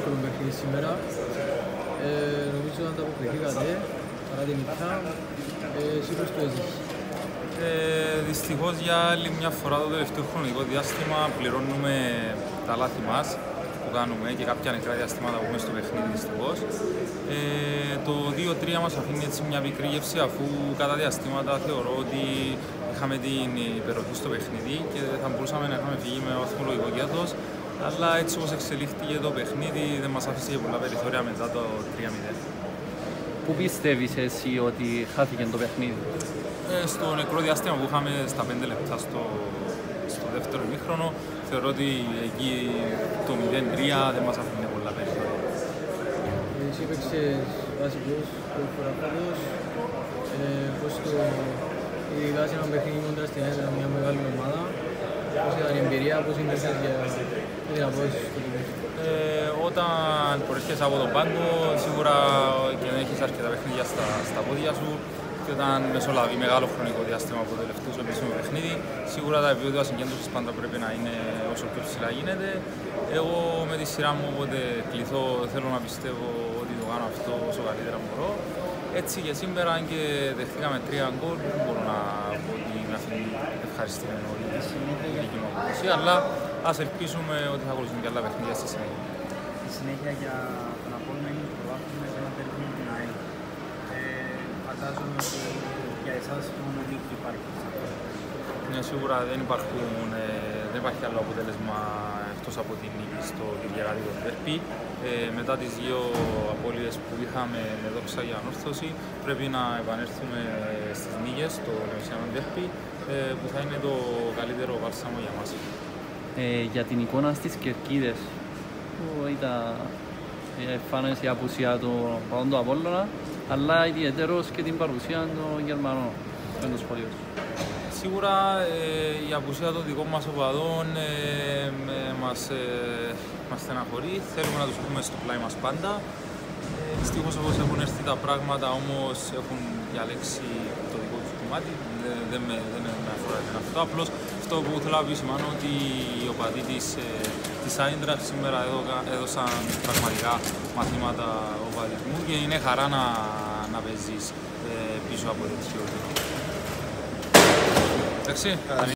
δύσκολο παιχνίδι σήμερα. Νομίζω ότι ανταποκριθήκατε παρά την νυχτά. Εσύ πώς το έζησες? Δυστυχώς για άλλη μια φορά το τελευταίο χρονικό διάστημα πληρώνουμε τα λάθη μας που κάνουμε και κάποια νεκρά διαστήματα που έχουμε στο παιχνίδι δυστυχώς. Το 2-3 μας αφήνει έτσι μια πικρή γεύση, αφού κατά διαστήματα θεωρώ ότι είχαμε την υπεροχή στο παιχνίδι και θα μπορούσαμε να είχαμε φύγει με βαθμολογικό κέρδος, αλλά έτσι όπως εξελίχθηκε το παιχνίδι δεν μας άφησε και πολλά περιθώρια μετά το 3-0. Πού πιστεύεις εσύ ότι χάθηκε το παιχνίδι? Στο νεκρό διάστημα που είχαμε στα 5 λεπτά στο δεύτερο ημίχρονο, θεωρώ ότι εκεί το 0-3 δεν μας αφήνει πολλά περιθώρια. Εσύ έπαιξες βασικός πρώτη φορά φέτος. Πώς το ειδικά σε ένα παιχνίδι κοντά στην έντρα μια μεγάλη ομάδα, πώς ήταν η εμπειρία, πώς νιώθεις για την απόδοση στο παιχνίδι? Όταν προέρχεσαι από τον πάγκο, σίγουρα και δεν έχεις αρκετά παιχνίδια στα πόδια σου, και όταν μεσολαβεί μεγάλο χρονικό διάστημα από το τελευταίο στο επίσημο παιχνίδι, σίγουρα τα επίπεδα συγκέντρωσης πάντα πρέπει να είναι όσο πιο ψηλά γίνεται. Εγώ με τη σειρά μου, όποτε κληθώ, θέλω να πιστεύω ότι το κάνω αυτό όσο καλύτερα μπορώ. Έτσι και σήμερα, αν και δεχτήκαμε 3 γκολ, δεν μπορώ να πω ότι με αφήνει ευχαριστημένο η δική μου απόδοση, αλλά ας ελπίσουμε ότι θα ακολουθούν και άλλα παιχνίδια στη συνέχεια. Στη συνέχεια για τον Απόλλωνα είναι το πρωτάθλημα σε ένα τέρμι με την ΑΕΛ. Φαντάζομαι ότι για εσάς μόνο νίκη υπάρχει. Ναι, σίγουρα δεν υπάρχει άλλο αποτέλεσμα εκτός από την νίκη στο Κυριακάτικο ντέρμπι. Μετά τις 2 απώλειες που είχαμε με δόξα για ανόρθωση, πρέπει να επανέλθουμε στις νίκες στο Λεμεσιανό ντέρμπι, που θα είναι το καλύτερο βάλσαμο για μας. Για την εικόνα στις Κερκίδες, που ήταν φάνηκε η απουσία των παδών του Απόλλωνα, αλλά ιδιαίτερος και την παρουσία των Γερμανών στο σχολείο. Σίγουρα η απουσία των δικών μας οπαδών μας στεναχωρεί. Θέλουμε να τους πούμε στο πλάι μας πάντα. Δυστυχώς όπως έχουν έρθει τα πράγματα, όμως έχουν διαλέξει το δικό τους κομμάτι. Δεν με αφορά αυτό. Απλώς αυτό που θέλω να επισημάνω ότι οι οπαδοί της Άιντραχτ σήμερα έδωσαν πραγματικά μαθήματα οπαδισμού και είναι χαρά να παίζεις πίσω από τέτοιο. Εντάξει.